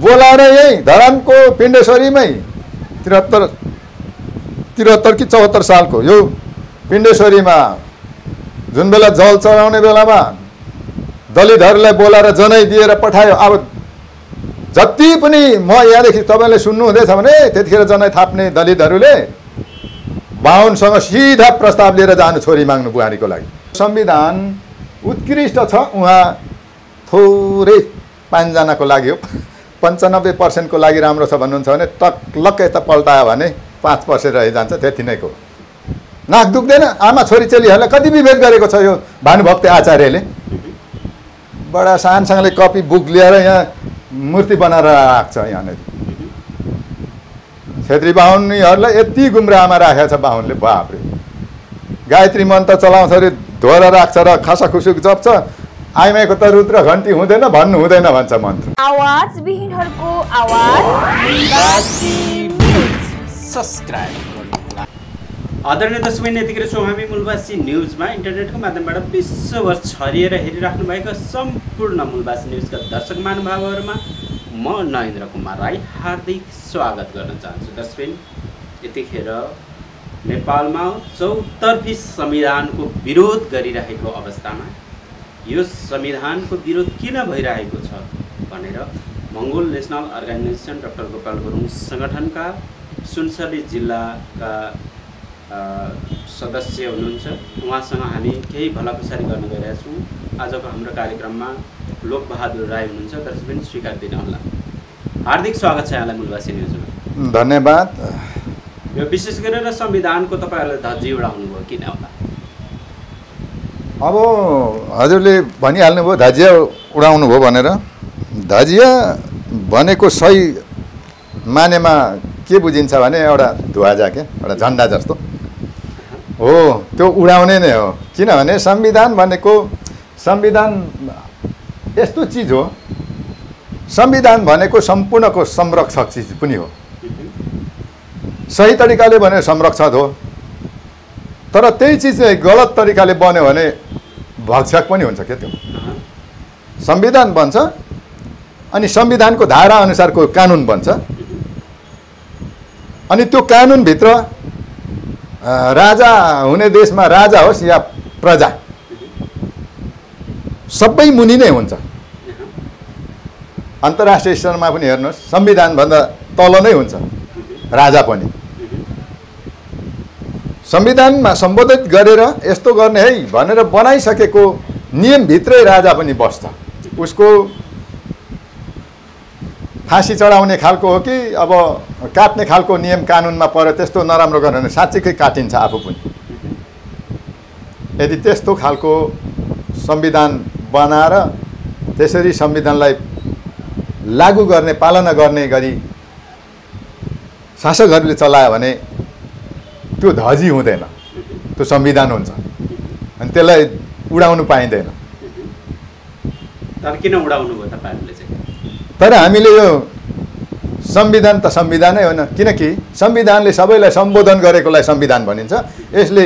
बोलाएर यही धरानको पिण्डेश्वरीमै 73 कि 74 सालको यो पिण्डेश्वरीमा जुन बेला जल चढाउने बेलामा दलितहरूलाई बोलाएर जनै दिएर पठायो। अब जति पनि म यहाँदेखि तपाईँले सुन्नु हुँदैछ भने त्यतिखेर जनै थाप्ने दलितहरूले बाहुनसँग सिधा प्रस्ताव लिएर जानु छोरी माग्नु बुहारीको लागि। संविधान उत्कृष्ट छ, उहाँ थोरै 5 जनाको लागि हो, 95% को लागि राम्रो छ भन्नुहुन्छ भने टक्लक्कै त पल्टायो भने 5% रहिजान्छ, त्यति नै को। नाक दुख्दैन? आमा छोरी चेलीहरूलाई कति विभेद गरेको छ यो भानुभक्त आचार्यले। बडा सानसँगले कपी बुक लिएर यहाँ मूर्ति बनाएर राख्छ। यहाँनिर क्षेत्री बाहुनीहरूलाई यति गुमराहमा राखेको छ बाहुनले, बापरे। गायत्री मन्त्र चलाउँछ अरे धोएर राख्छ र खसाखुसुक जप्छ। आइमाईको त रुद्र घन्टी हुँदैन भन्नु हुँदैन भन्छ मन्त्र। आवाज विहीनहरूको आवाज सब्स्क्राइब गर्नुहोला। आदरणीय दर्शक यतिखेर छौँ हामी मूलवासी न्युजमा। इन्टरनेटको माध्यमबाट विश्वभर छरिएर हेरिराख्नु भएका सम्पूर्ण मूलवासी न्युजका दर्शक महानुभावहरूमा म नरेन्द्र कुमार राई हार्दिक स्वागत गर्न चाहन्छु। दर्शक यतिखेर नेपालमा चौतर्फी संविधानको विरोध गरिरहेको अवस्थामा यो संविधानको विरोध किन भइरहेको छ भनेर Mongol national organisation doctor Gopal Gurung सङ्गठनका सुनसरी जिल्लाका सदस्य हुनुहुन्छ, उहाँसँग हामी केही भलाकुसारी गर्न गइरहेका छौँ। आजको हाम्रो कार्यक्रममा लोकबहादुर राई हुनुहुन्छ। दर्शक स्वीकार दिनुहोला। हार्दिक स्वागत छ यहाँलाई मूलवासी न्युजमा। धन्यवाद। यो विशेष गरेर संविधानको तपाईँहरूले धज्जी उडाउनु भयो किन होला? अब हजुरले भनिहाल्नुभयो धजिया उडाउनु भयो भनेर। धजिया भनेको सही मानेमा के बुझिन्छ भने एउटा ध्वजा के एउटा झन्डा जस्तो हो, त्यो उडाउने नै हो। किनभने संविधान भनेको संविधान यस्तो चिज हो, संविधान भनेको सम्पूर्णको संरक्षक चिज पनि हो। सही तरिकाले भने संरक्षक हो, तर त्यही चिज गलत तरिकाले बन्यो भने भक्षक पनि हुन्छ क्या। त्यो संविधान बन्छ अनि संविधानको धारा अनुसारको कानुन बन्छ अनि त्यो कानुनभित्र राजा हुने देशमा राजा होस् या प्रजा सबै मुनि नै हुन्छ। अन्तर्राष्ट्रिय स्तरमा पनि हेर्नुहोस् संविधानभन्दा तल नै हुन्छ राजा पनि। संविधानमा सम्बोधित गरेर यस्तो गर्ने है भनेर बनाइसकेको नियमभित्रै राजा पनि बस्छ। उसको फाँसी चढाउने खालको हो कि अब काट्ने खालको नियम कानुनमा पर्यो त्यस्तो नराम्रो गर्यो भने साँच्चीकै काटिन्छ आफू पनि। यदि त्यस्तो खालको संविधान बनाएर त्यसरी संविधानलाई लागू गर्ने पालना गर्ने गरी शासकहरूले चलायो भने त्यो धजी हुँदैन, त्यो संविधान हुन्छ अनि त्यसलाई उडाउनु पाइँदैन। तर किन उडाउनु भयो तपाईँहरूले चाहिँ? तर हामीले यो संविधान त संविधानै होइन, किनकि संविधानले सबैलाई सम्बोधन गरेकोलाई संविधान भनिन्छ। यसले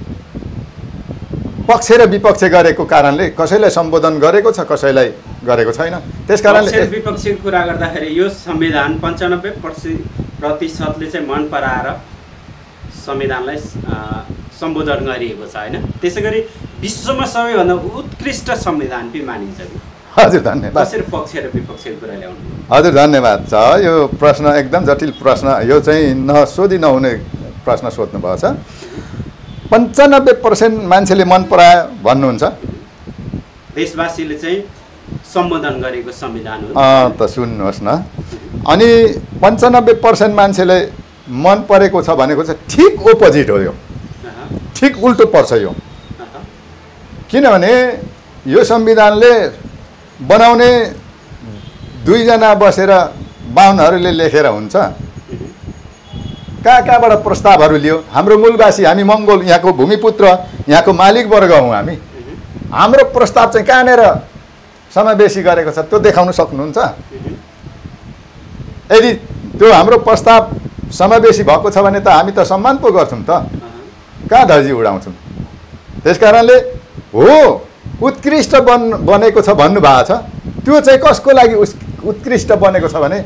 पक्ष र विपक्ष गरेको कारणले कसैलाई सम्बोधन गरेको छ कसैलाई गरेको छैन। त्यसकारणले विपक्षीको कुरा गर्दाखेरि यो संविधान 95% चाहिँ मन पराएर संविधानलाई सम्बोधन गरिएको छ होइन? त्यसै गरी विश्वमा सबैभन्दा उत्कृष्ट संविधान पनि मानिन्छ। हजुर धन्यवाद। कसरी पक्ष र विपक्षको कुरा ल्याउनु? हजुर धन्यवाद छ। यो प्रश्न एकदम जटिल प्रश्न, यो चाहिँ नसोधी नहुने प्रश्न सोध्नु भएको छ। 95% मान्छेले मन परायो भन्नुहुन्छ। देशवासीले चाहिँ सम्बोधन गरेको संविधान हो त सुन्नुहोस् न। अनि 95% मान्छेले मन परेको छ भनेको चाहिँ ठिक ओपोजिट हो। यो ठिक उल्टो पर्छ यो। किनभने यो संविधानले बनाउने 2 जना बसेर बाहुनहरूले लेखेर हुन्छ। कहाँबाट प्रस्तावहरू लियो? हाम्रो मूलवासी हामी मङ्गोल यहाँको भूमिपुत्र यहाँको मालिक वर्ग हौँ हामी। हाम्रो प्रस्ताव चाहिँ कहाँनिर समावेशी गरेको छ त्यो देखाउन सक्नुहुन्छ? यदि त्यो हाम्रो प्रस्ताव समावेशी भएको छ भने त हामी त सम्मान पो गर्छौँ त, कहाँ धजी उडाउँछौँ। त्यसकारणले हो उत्कृष्ट बनेको छ भन्नुभएको छ, त्यो चाहिँ कसको लागि उत्कृष्ट बनेको छ भने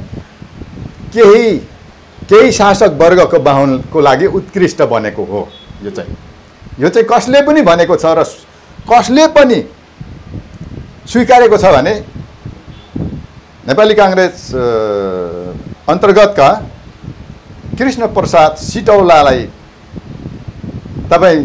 केही शासक वर्गको बाहुनको लागि उत्कृष्ट बनेको हो। यो चाहिँ कसले पनि भनेको छ र कसले पनि स्वीकारेको छ भने नेपाली काङ्ग्रेस अन्तर्गतका कृष्ण प्रसाद सिटौलालाई तपाईँ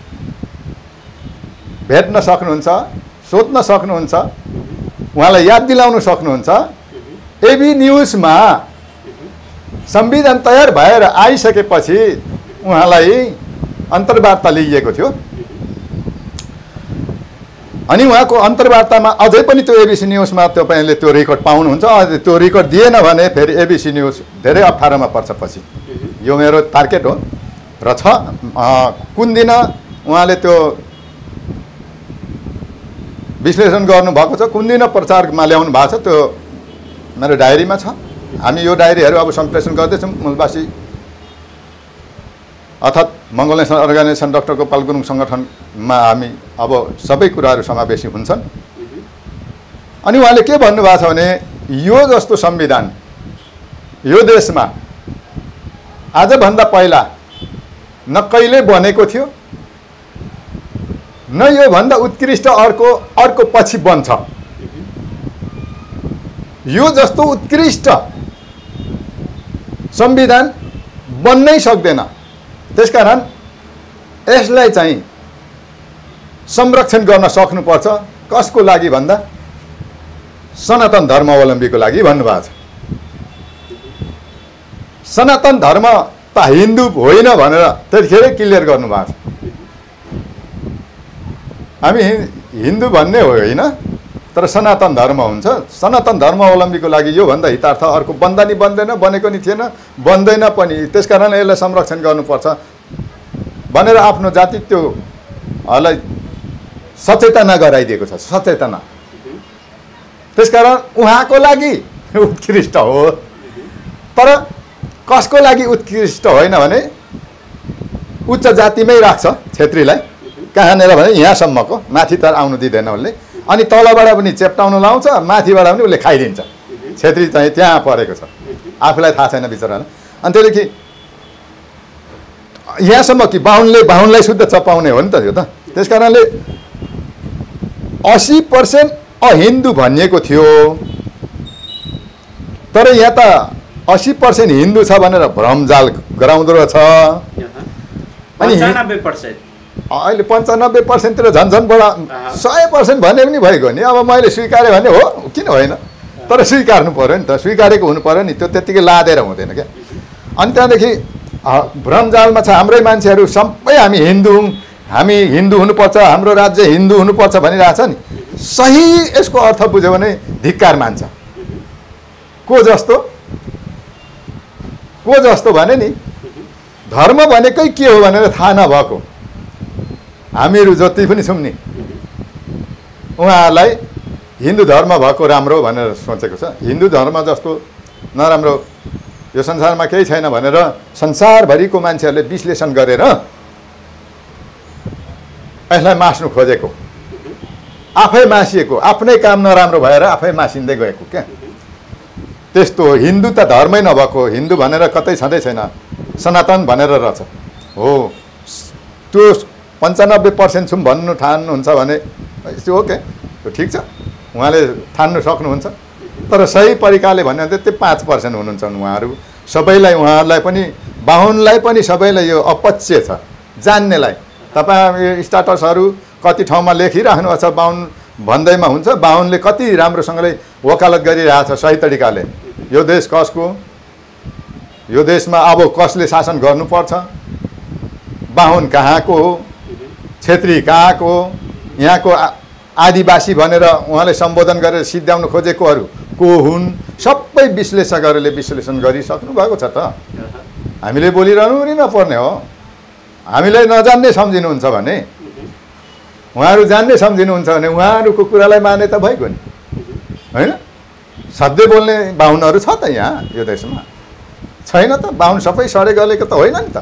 भेट्न सक्नुहुन्छ, सोध्न सक्नुहुन्छ, उहाँलाई याद दिलाउन सक्नुहुन्छ। एबी न्युजमा संविधान तयार भएर आइसकेपछि उहाँलाई अन्तर्वार्ता लिइएको थियो अनि उहाँको अन्तर्वार्तामा अझै पनि त्यो एबिसी न्युजमा तपाईँले त्यो रेकर्ड पाउनुहुन्छ। अझै त्यो रेकर्ड दिएन भने फेरि एबिसी न्युज धेरै अप्ठ्यारोमा पर्छ पछि। यो मेरो टार्गेट हो र छ। कुन दिन उहाँले त्यो विश्लेषण गर्नुभएको छ, कुन दिन प्रचारमा ल्याउनु भएको छ, त्यो मेरो डायरीमा छ। हामी यो डायरीहरू अब सम्प्रेषण गर्दैछौँ। मूलवासी अर्थात् Mongol national organisation doctor Gopal Gurung सङ्गठनमा हामी अब सबै कुराहरू समावेशी हुन्छन्। अनि उहाँले के भन्नुभएको छ भने यो जस्तो संविधान यो देशमा आजभन्दा पहिला न कहिले बनेको थियो, न योभन्दा उत्कृष्ट अर्को पछि बन्छ। यो जस्तो उत्कृष्ट संविधान बन्नै सक्दैन। त्यसकारण यसलाई चाहिँ संरक्षण गर्न सक्नुपर्छ। कसको लागि भन्दा सनातन धर्मावलम्बीको लागि भन्नुभएको छ। सनातन धर्म त हिन्दू होइन भनेर त्यतिखेरै क्लियर गर्नुभएको छ। हामी हिन्दू भन्ने होइन, तर सनातन धर्म हुन्छ। सनातन धर्मावलम्बीको लागि योभन्दा हितार्थ अर्को बन्दा नि बन्दैन, बनेको नि थिएन, बन्दैन पनि। त्यसकारण यसलाई संरक्षण गर्नुपर्छ भनेर आफ्नो जाति त्योलाई सचेतना गराइदिएको छ। सचेतना। त्यसकारण उहाँको लागि उत्कृष्ट हो। तर कसको लागि उत्कृष्ट होइन भने उच्च जातिमै राख्छ क्षेत्रीलाई। कहाँनिर भने यहाँसम्मको, माथि त आउनु दिँदैन उसले। अनि तलबाट पनि चेप्टाउनु लाउँछ, माथिबाट पनि उसले खाइदिन्छ। क्षेत्री चाहिँ त्यहाँ परेको छ, आफूलाई थाहा छैन बिचरालाई। अनि त्यहाँदेखि यहाँसम्म कि बाहुनलाई शुद्ध चपाउने हो नि त यो त। त्यस कारणले 80% अहिन्दू भनिएको थियो, तर यहाँ त 80% हिन्दू छ भनेर भ्रमजाल गराउँदो रहेछ। अनि 95% अहिले 95% तिर झन् बडा 100% भने पनि भइगयो नि। अब मैले स्वीकारेँ भने हो, किन होइन, तर स्वीकार्नु पऱ्यो नि त। स्वीकारेको हुनु पऱ्यो नि, त्यो त्यत्तिकै लादेर हुँदैन क्या। अनि त्यहाँदेखि भ्रमजालमा छ हाम्रै मान्छेहरू सबै हामी हिन्दू हौँ, हामी हिन्दू हुनुपर्छ, हाम्रो राज्य हिन्दू हुनुपर्छ भनिरहेछ नि। सही यसको अर्थ बुझ्यो भने धिक्कार मान्छ। को जस्तो भने नि धर्म भनेकै के हो भनेर थाहा नभएको हामीहरू जति पनि छौँ नि, उहाँहरूलाई हिन्दू धर्म भएको राम्रो भनेर सोचेको छ। हिन्दू धर्म जस्तो नराम्रो यो संसारमा केही छैन भनेर संसारभरिको मान्छेहरूले विश्लेषण गरेर यसलाई मास्नु खोजेको, आफै मासिएको, आफ्नै काम नराम्रो भएर आफै मासिँदै गएको क्या। त्यस्तो हिन्दू त धर्मै नभएको, हिन्दू भनेर कतै छँदै छैन, सनातन भनेर रहेछ हो। त्यो 95% छौँ भन्नु ठान्नुहुन्छ भने ओके, त्यो ठिक छ, उहाँले ठान्नु सक्नुहुन्छ। तर सही परिकारले भन्यो भने त्यो 5% हुनुहुन्छ उहाँहरू। सबैलाई, उहाँहरूलाई पनि, बाहुनलाई पनि सबैलाई यो अपच्य छ जान्नेलाई। तपाईँ स्टाटसहरू कति ठाउँमा लेखिराख्नु भएको छ, बाहुन भन्दैमा हुन्छ। बाहुनले कति राम्रोसँगले वकालत गरिरहेछ सही तरिकाले। यो देश कसको, यो देशमा अब कसले शासन गर्नुपर्छ, बाहुन कहाँको हो, क्षेत्री कहाँको हो, यहाँको आदिवासी भनेर उहाँले सम्बोधन गरेर सिद्ध्याउनु खोजेकोहरू को हुन्, सबै विश्लेषकहरूले विश्लेषण गरिसक्नु भएको छ त। हामीले बोलिरहनु पनि नपर्ने हो। हामीलाई नजान्ने सम्झिनुहुन्छ भने, उहाँहरू जान्ने सम्झिनुहुन्छ भने उहाँहरूको कुरालाई माने त भइगयो नि, होइन? सधैँ बोल्ने बाहुनहरू छ त यहाँ यो देशमा, छैन त? बाहुन सबै सडे गलेको त होइन नि त।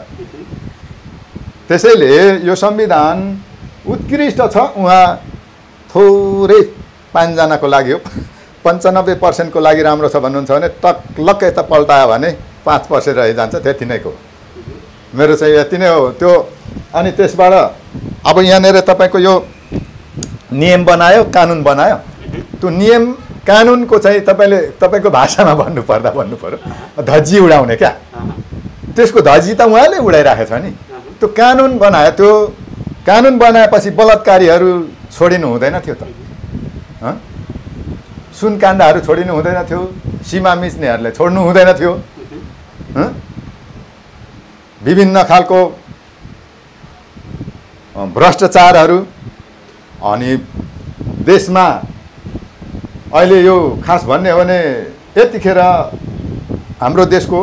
त्यसैले यो संविधान उत्कृष्ट छ। उहाँ थोरै 5जनाको लागि हो, 95% को लागि राम्रो छ भन्नुहुन्छ भने टक्लक्क यता पल्टायो भने 5% रहिजान्छ, त्यति नै को मेरो चाहिँ यति नै हो त्यो। अनि त्यसबाट अब यहाँनिर तपाईँको यो नियम बनायो, कानुन बनायो, त्यो नियम कानुनको चाहिँ तपाईँको भाषामा भन्नु पर्यो धज्जी उडाउने क्या, त्यसको धज्जी त उहाँले उडाइराखेको छ नि। त्यो कानुन बनायो, त्यो कानुन बनाएपछि बलात्कारीहरू छोडिनु हुँदैन थियो त, सुनकाण्डहरू छोडिनु हुँदैन थियो, सीमा मिच्नेहरूले छोड्नु हुँदैन थियो, विभिन्न खालको भ्रष्टाचारहरू। अनि देशमा अहिले यो खास भन्ने हो भने यतिखेर हाम्रो देशको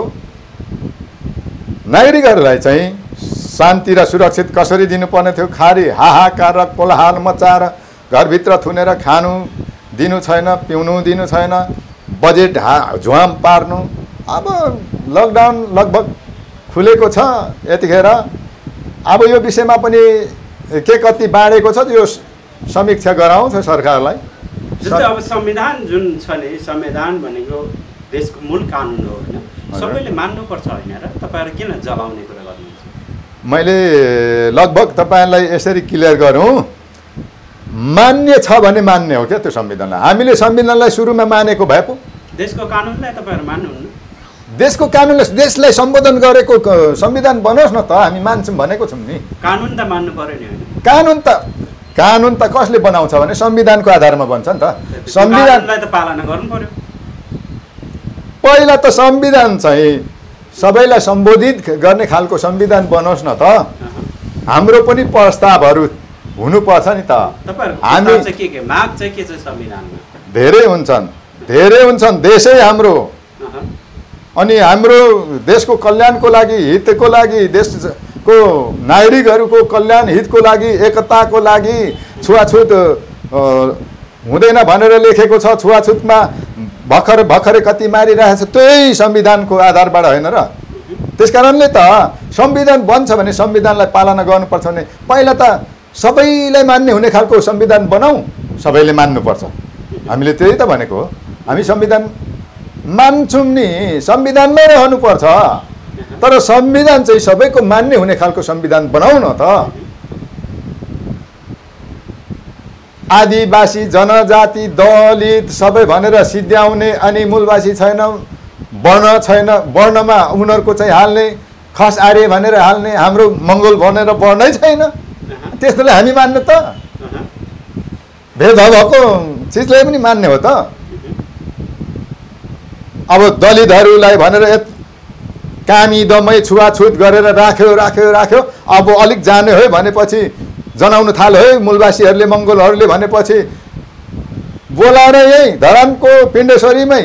नागरिकहरूलाई चाहिँ शान्ति र सुरक्षित कसरी दिनुपर्ने थियो, खाली हाहाकार र कोलाहल मचाएर घरभित्र थुनेर खानु दिनु छैन, पिउनु दिनु छैन, बजेट झ्वाम पार्नु। अब लकडाउन लगभग खुलेको छ यतिखेर, अब यो विषयमा पनि के कति बाँडेको छ यो समीक्षा गराउँछ सरकारलाई। जस्तै अब संविधान जुन छ नि, संविधान भनेको देशको मूल कानुन हो होइन, सबैले मान्नुपर्छ होइन र तपाईँहरू किन जलाउने कुरा गर्नुहुन्छ? मैले लगभग तपाईँलाई यसरी क्लियर गरौँ, मान्य छ भने मान्ने हो क्या त्यो संविधानलाई। हामीले संविधानलाई सुरुमा मानेको भए पो देशको कानुनलाई तपाईँहरू मान्नुहुन्न? देशको कानुनले देशलाई सम्बोधन गरेको संविधान बनोस् न त, हामी मान्छौँ भनेको छौँ नि। कानुन त मान्नु पर्यो नि होइन? कानुन त कसले बनाउँछ भने संविधानको आधारमा बन्छ नि त। संविधानलाई त पालना गर्नु पर्यो। पहिला त संविधान चाहिँ सबैलाई सम्बोधित गर्ने खालको संविधान बनोस् न त, हाम्रो पनि प्रस्तावहरू हुनुपर्छ नि त। हामी के माग चाहिँ के छ संविधानमा? धेरै हुन्छन्, देशै हाम्रो, अनि हाम्रो देशको कल्याणको लागि, हितको लागि, देशको नागरिकहरूको कल्याण हितको लागि, एकताको लागि, छुवाछुत हुँदैन भनेर लेखेको छ, छुवाछुतमा भर्खरै कति मारिरहेछ, त्यही संविधानको आधारबाट होइन र? त्यसकारणले त संविधान बन्छ भने संविधानलाई पालना गर्नुपर्छ भने पहिला त सबैलाई मान्ने हुने खालको संविधान बनाऊ, सबैले मान्नुपर्छ। हामीले त्यही त भनेको हो, हामी संविधान मान्छौँ नि, संविधानमै रहनुपर्छ, तर संविधान चाहिँ सबैको मान्ने हुने खालको संविधान बनाऊ न त। आदिवासी, जनजाति, दलित सबै भनेर सिद्ध्याउने, अनि मूलवासी छैन, वर्ण छैन, वर्णमा उनीहरूको चाहिँ हाल्ने, खस आर्य भनेर हाल्ने, हाम्रो मङ्गोल भनेर वर्णै छैन, त्यसले हामी मान्ने त? भेदभाव भएको चिजलाई पनि मान्ने हो त? अब दलितहरूलाई भनेर कामी दमै छुवाछुत गरेर राख्यो, अब अलिक जाने हो भनेपछि जनाउनु थाल्यो है मूलवासीहरूले, मङ्गोलहरूले भनेपछि बोलाएर यही धरानको पिण्डेश्वरीमै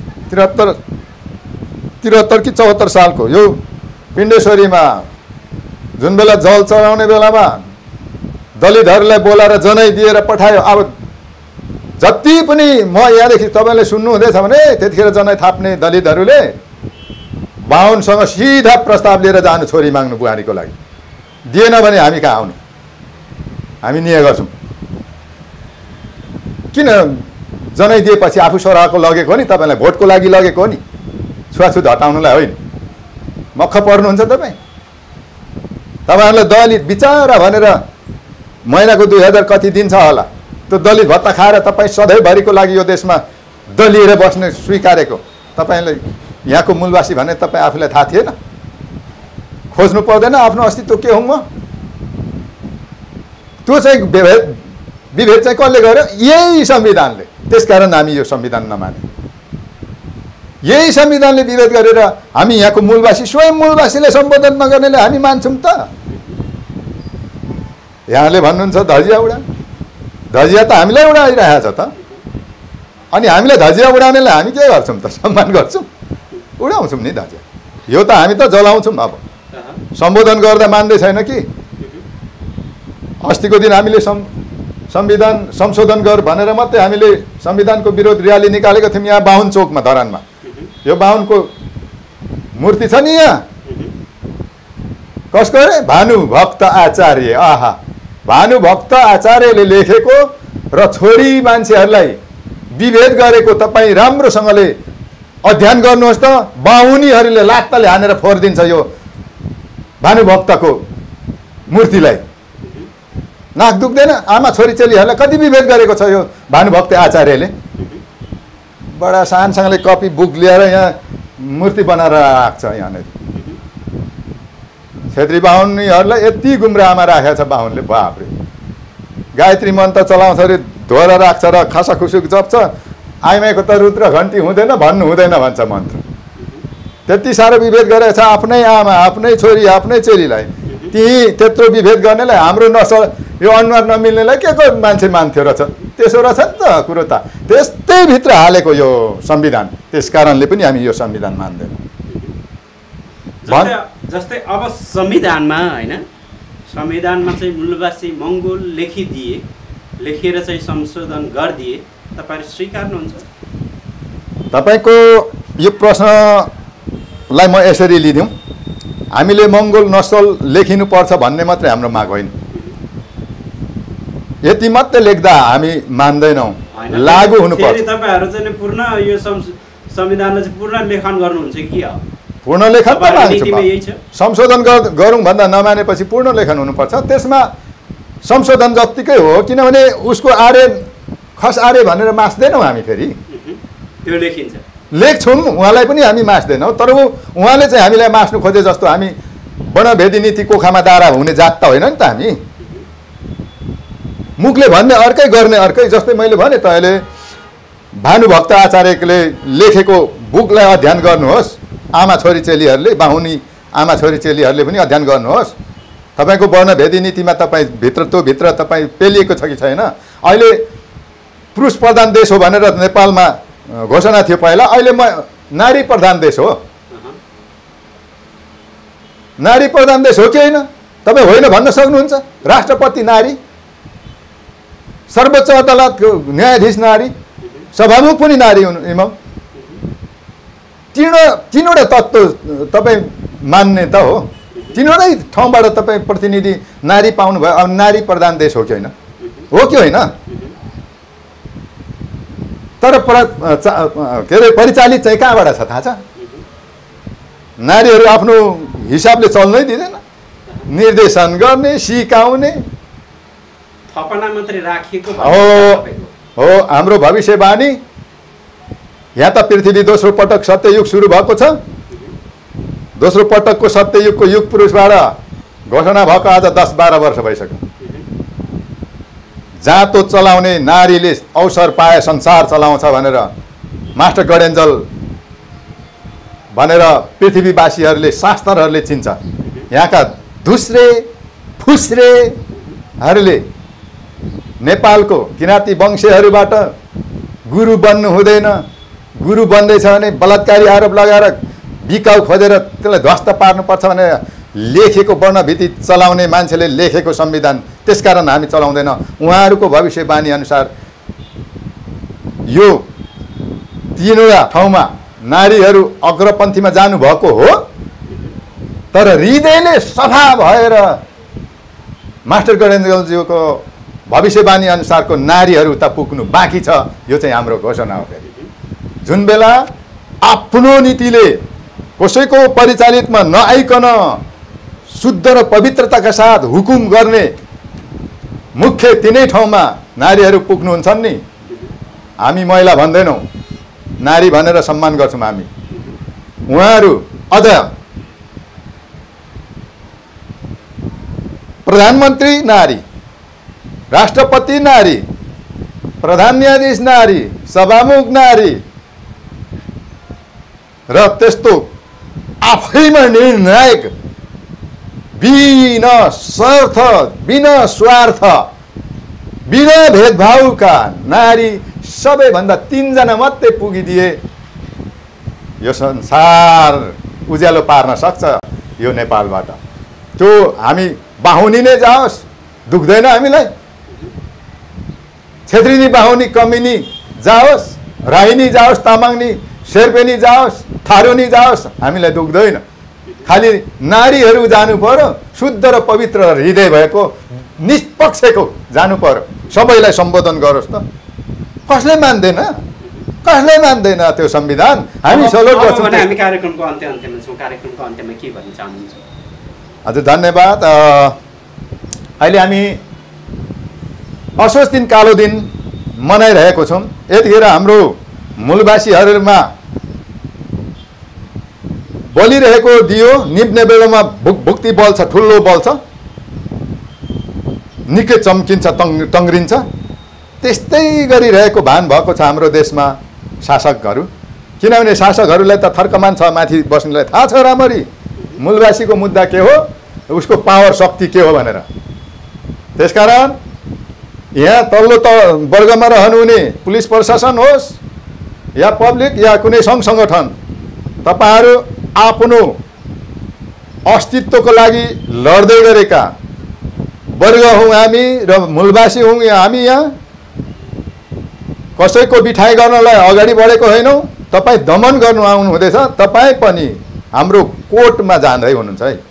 73 कि 74 सालको यो पिण्डेश्वरीमा जुन बेला जल चढाउने बेलामा दलितहरूलाई बोलाएर जनै दिएर पठायो। अब जति पनि म यहाँदेखि तपाईँले सुन्नु हुँदैछ भने त्यतिखेर जनै थाप्ने दलितहरूले बाहुनसँग सिधा प्रस्ताव लिएर जानु छोरी माग्नु बुहारीको लागि, दिएन भने हामी कहाँ आउनु, हामी निय गर्छौँ। किन जनै दिएपछि आफू छोराको लगेको हो नि, तपाईँलाई भोटको लागि लगेको हो नि, छुवाछुत हटाउनुलाई होइन। मक्ख पर्नुहुन्छ तपाईँहरूलाई दलित बिचारा भनेर महिनाको 2000 कति दिन्छ होला, त्यो दलित भत्ता खाएर तपाईँ सधैँभरिको लागि यो देशमा दलिएर बस्ने स्वीकारेको, तपाईँले यहाँको मूलवासी भने तपाईँ आफूलाई थाहा थिएन? खोज्नु पर्दैन आफ्नो अस्तित्व के हुँ म? त्यो चाहिँ विभेद चाहिँ कसले गर्यो? यही संविधानले। त्यसकारण हामी यो संविधान नमाने, यही संविधानले विभेद गरेर हामी यहाँको मूलवासी, स्वयं मूलवासीले सम्बोधन नगर्नेले हामी मान्छौँ त? यहाँले भन्नुहुन्छ धजिया उडा, धजिया त हामीलाई उडाइरहेको छ त, अनि हामीलाई धजिया उडाउनेलाई हामी के गर्छौँ त? सम्मान गर्छौँ, उडाउँछौँ नि धजिया। यो त हामी त जलाउँछौँ। अब सम्बोधन गर्दा मान्दै छैन कि? अस्तिको दिन हामीले संविधान संशोधन गर भनेर मात्रै हामीले संविधानको विरोध र्याली निकालेको थियौँ यहाँ बाहुन चोकमा, धरानमा। यो बाहुनको मूर्ति छ नि यहाँ, कसको अरे? भानुभक्त आचार्य। आहा, भानुभक्त आचार्यले लेखेको र छोरी मान्छेहरूलाई विभेद गरेको तपाईँ राम्रोसँगले अध्ययन गर्नुहोस् त। बाहुनीहरूले लात्ताले हानेर फोरिदिन्छ यो भानुभक्तको मूर्तिलाई। नाक दुख्दैन? आमा छोरी चेलीहरूलाई कति विभेद गरेको छ यो भानुभक्त आचार्यले। बडा सानसँगले कपी बुक लिएर यहाँ मूर्ति बनाएर राख्छ। यहाँनिर क्षेत्री बाहुनीहरूलाई यति गुमराहमा राखेको छ बाहुनले। बाफ्रे, गायत्री मन्त्र चलाउँछ अरे धोएर राख्छ र खसखुसुक जप्छ। आइमाईको त रुद्र घन्टी हुँदैन भन्नु हुँदैन भन्छ मन्त्र। त्यति साह्रो विभेद गरेको छ आफ्नै आमा, आफ्नै छोरी, आफ्नै चेलीलाई। ती त्यत्रो विभेद गर्नेलाई हाम्रो नसल यो अनुहार नमिल्नेलाई के को मान्छे मान्थ्यो रहेछ? त्यसो रहेछ नि त कुरो त। त्यस्तै भित्र हालेको यो संविधान। त्यस कारणले पनि हामी यो संविधान मान्दैनौँ। जस्तै अब संविधानमा होइन, संविधानमा चाहिँ मूलवासी मङ्गोल लेखेर चाहिँ संशोधन गरिदिए तपाईँहरू स्वीकार्नुहुन्छ? तपाईँको यो प्रश्नलाई म यसरी लिदिउँ, हामीले मङ्गोल नसल लेखिनुपर्छ भन्ने मात्रै हाम्रो माग होइन। यति मात्रै लेख्दा हामी मान्दैनौँ, लागू हुनुपर्छ। तपाईँहरू चाहिँ पूर्ण यो संविधानलाई चाहिँ पूर्ण लेखन गर्नुहुन्छ कि? पूर्ण लेखन त मान्छौँ, संशोधन गरौँ भन्दा नमानेपछि पूर्ण लेखन हुनुपर्छ। त्यसमा संशोधन जत्तिकै हो, किनभने उसको आरे खस आरे भनेर मास्दैनौँ हामी। फेरि त्यो लेखिन्छ, लेख्छौँ, उहाँलाई पनि हामी मास्दैनौँ। तर उहाँले चाहिँ हामीलाई मास्नु खोजे जस्तो हामी वर्णभेदी नीति कोखामा दारा हुने जात त होइन नि त हामी। मुखले भन्ने अर्कै गर्ने अर्कै। जस्तै मैले भने त अहिले भानुभक्त आचार्यले लेखेको बुकलाई अध्ययन गर्नुहोस्। आमा छोरी चेलीहरूले, बाहुनी आमा छोरी चेलीहरूले पनि अध्ययन गर्नुहोस्। तपाईँको वर्णभेदी नीतिमा तपाईँ भित्र तपाईँ पेलिएको छ कि छैन? अहिले पुरुष प्रधान देश हो भनेर नेपालमा घोषणा थियो पहिला। अहिले नारी प्रधान देश हो। नारी प्रधान देश हो कि होइन? तपाईँ होइन भन्न सक्नुहुन्छ? राष्ट्रपति नारी, सर्वोच्च अदालतको न्यायाधीश नारी, सभामुख पनि नारी हुनु। तीनवटा तत्त्व तपाईँ मान्ने त हो। तीनवटै ठाउँबाट तपाईँ प्रतिनिधि नारी पाउनुभयो। अब नारी प्रधान देश हो कि होइन? हो कि होइन? तर के अरे परिचालित चाहिँ कहाँबाट छ थाहा छ? नारीहरू आफ्नो हिसाबले चल्नै दिँदैन। निर्देशन गर्ने, सिकाउने थपना मात्रै राखिएको हो हाम्रो भविष्यवाणी। यहाँ त पृथ्वी दोस्रो पटक सत्ययुग सुरु भएको छ। दोस्रो पटकको सत्ययुगको युग पुरुषबाट घोषणा भएको आज 10-12 वर्ष भइसक्यो। जाँतो चलाउने नारीले अवसर पाए संसार चलाउँछ भनेर मास्टर गडेन्जल भनेर पृथ्वीवासीहरूले, शास्त्रहरूले चिन्छ। यहाँका धुस्रे फुस्रेहरूले नेपालको किराँती वंशीहरूबाट गुरु बन्नु हुँदैन, गुरु बन्दैछ भने बलात्कारी आरोप लगाएर बिकाउ खोजेर त्यसलाई ध्वस्त पार्नुपर्छ भनेर लेखेको वर्णभित्ति चलाउने मान्छेले लेखेको संविधान। त्यसकारण हामी चलाउँदैनौँ। उहाँहरूको भविष्यवाणी अनुसार यो तीनवटा ठाउँमा नारीहरू अग्रपन्थीमा जानुभएको हो। तर हृदयले सफा भएर मास्टर गडेन्जलज्यूको भविष्यवाणी अनुसारको नारीहरू त पुग्नु बाँकी छ। यो चाहिँ हाम्रो घोषणा हो। फेरि जुन बेला आफ्नो नीतिले कसैको परिचालितमा नआइकन शुद्ध र पवित्रताका साथ हुकुम गर्ने मुख्य तिनै ठाउँमा नारीहरू पुग्नुहुन्छन् नि। हामी महिला भन्दैनौँ, नारी भनेर सम्मान गर्छौँ हामी। उहाँहरू अझ प्रधानमन्त्री नारी, राष्ट्रपति नारी, प्रधान न्यायाधीश नारी, सभामुख नारी र त्यस्तो आफैमा निर्णायक, बिना शर्त, बिना स्वार्थ, बिना भेदभावका नारी सबैभन्दा 3 जना मात्रै पुगिदिए यो संसार उज्यालो पार्न सक्छ यो नेपालबाट। त्यो हामी बाहुनी नै जाओस् दुख्दैन हामीलाई, क्षेत्रीनी बाहुनी कमिनी जाओस्, राईनी जाओस्, तामाङनी शेर्पेनी जाओस्, थारूनी जाओस्, हामीलाई दुख्दैन। खालि नारीहरू जानु पर्यो, शुद्ध र पवित्र हृदय भएको निष्पक्षको जानु पर्यो। सबैलाई सम्बोधन गरोस् त। कसले मान्दैन? कसले मान्दैन त्यो संविधान। हामी सल्युट गर्छौँ। हामी कार्यक्रमको अन्त्यमा छौँ। कार्यक्रमको अन्त्यमा के भन्न चाहनुहुन्छ? हजुर धन्यवाद। अहिले हामी असोज दिन कालो दिन मनाइरहेको छौँ। यतिखेर हाम्रो मूलवासीहरूमा बलिरहेको दियो निप्ने बेलामा भुक्ती बल्छ, ठुलो बल्छ, निकै चम्किन्छ, टङ्ग्रिन्छ। त्यस्तै गरिरहेको भान भएको छ हाम्रो देशमा शासकहरू। किनभने शासकहरूलाई त थर्कमान छ, माथि बस्नेलाई थाहा छ राम्ररी मूलवासीको मुद्दा के हो, उसको पावर शक्ति के हो भनेर। त्यसकारण यहाँ तल्लो वर्गमा रहनुहुने पुलिस प्रशासन होस् या पब्लिक या कुनै सङ्घ सङ्गठन, तपाईँहरू आफ्नो अस्तित्वको लागि लड्दै गरेका वर्ग हौँ हामी र मूलवासी हौँ हामी। यहाँ कसैको बिठाइ गर्नलाई अगाडि बढेको होइनौँ। तपाईँ दमन गर्नु आउनु हुँदैछ, तपाईँ पनि हाम्रो कोर्टमा जाँदै हुनुहुन्छ है।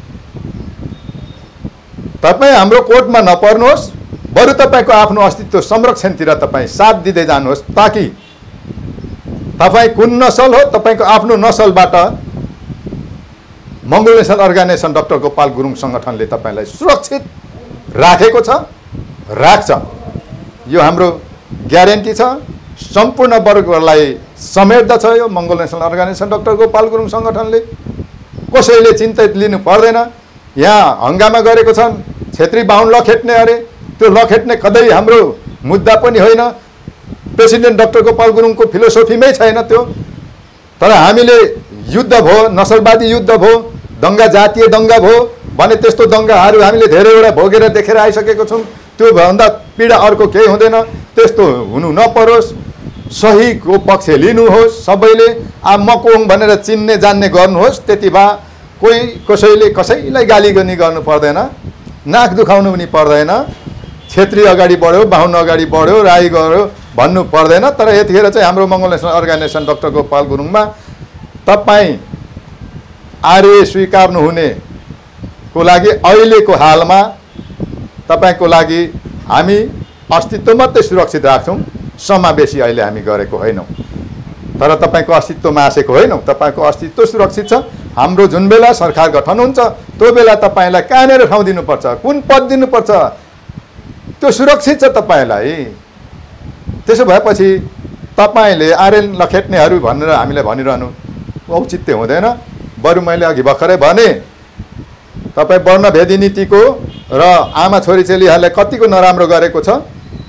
तपाईँ हाम्रो कोर्टमा नपर्नुहोस्, बरु तपाईँको आफ्नो अस्तित्व संरक्षणतिर तपाईँ साथ दिँदै जानुहोस्, ताकि तपाईँ कुन नसल हो, तपाईँको आफ्नो नसलबाट Mongol national organisation doctor Gopal Gurung सङ्गठनले तपाईँलाई सुरक्षित राखेको छ, राख्छ। यो हाम्रो ग्यारेन्टी छ। सम्पूर्ण वर्गलाई समेट्दछ यो Mongol national organisation doctor Gopal Gurung सङ्गठनले। कसैले चिन्तित लिनु पर्दैन। यहाँ हङ्गामा गरेको छन् क्षेत्री बाहुन लखेट्ने अरे, त्यो लखेट्ने कतै हाम्रो मुद्दा पनि होइन। प्रेसिडेन्ट डाक्टर गोपाल गुरुङको फिलोसोफीमै छैन त्यो। तर हामीले युद्ध भयो, नसलवादी युद्ध भयो, दङ्गा जातीय दङ्गा भयो भने त्यस्तो दङ्गाहरू हामीले धेरैवटा भोगेर देखेर आइसकेको छौँ। त्योभन्दा पीडा अर्को केही हुँदैन। त्यस्तो हुनु नपरोस्, सहीको पक्ष लिनुहोस् सबैले। म को हुँ भनेर चिन्ने जान्ने गर्नुहोस्। त्यति भए कोही कसैले कसैलाई गाली गनी गर्नु पर्दैन, नाक दुखाउनु पनि पर्दैन। क्षेत्री अगाडि बढ्यो, बाहुन अगाडि बढ्यो, राई गऱ्यो भन्नु पर्दैन। तर यतिखेर चाहिँ हाम्रो Mongol national organisation doctor Gopal गुरुङमा तपाईँ आर्य स्वीकार्नु हुनेको लागि अहिलेको हालमा तपाईँको लागि हामी अस्तित्व मात्रै सुरक्षित राख्छौँ, समावेशी अहिले हामी गरेको होइनौँ। तर तपाईँको अस्तित्व मासेको होइनौँ, तपाईँको अस्तित्व सुरक्षित छ। हाम्रो जुन बेला सरकार गठन हुन्छ त्यो बेला तपाईँलाई कहाँनिर ठाउँ दिनुपर्छ, कुन पद दिनुपर्छ, त्यो सुरक्षित छ तपाईँलाई। त्यसो भएपछि तपाईँले आर्यन लखेट्नेहरू भनेर हामीलाई भनिरहनु औचित्य हुँदैन। बरु मैले अघि भर्खरै भने तपाईँ वर्णभेदी नीतिको र आमा छोरी चेलीहरूलाई कतिको नराम्रो गरेको छ।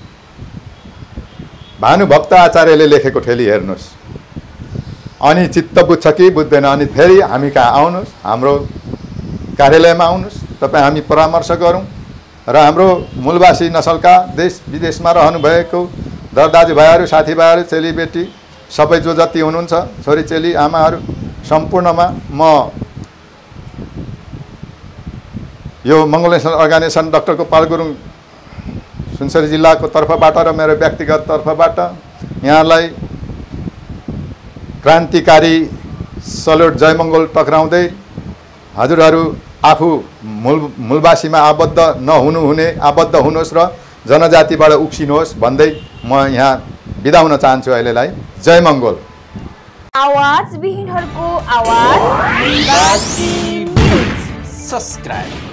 भानुभक्त आचार्यले लेखेको ठेली हेर्नुहोस्, अनि चित्त बुझ्छ कि बुझ्दैन। अनि फेरि हामी कहाँ आउनुहोस्, हाम्रो कार्यालयमा आउनुहोस्, तपाईँ हामी परामर्श गरौँ। र हाम्रो मूलवासी नसलका देश विदेशमा रहनुभएको दाजुभाइहरू, साथीभाइहरू, चेलीबेटी सबै जो जति हुनुहुन्छ, छोरी चेली आमाहरू सम्पूर्णमा म यो Mongol national organisation doctor Gopal Gurung Sunsari जिल्लाको तर्फबाट र मेरो व्यक्तिगत तर्फबाट यहाँलाई क्रान्तिकारी सल्युट जय मङ्गोल टक्राउँदै हजुरहरू आफू मूलवासीमा आबद्ध आबद्ध हुनुहोस् र जनजातिबाट उक्सिनुहोस् भन्दै म यहाँ बिदा हुन चाहन्छु अहिलेलाई। जय मङ्गोल। आवाज विहीनहरूको आवाज सब्सक्राइब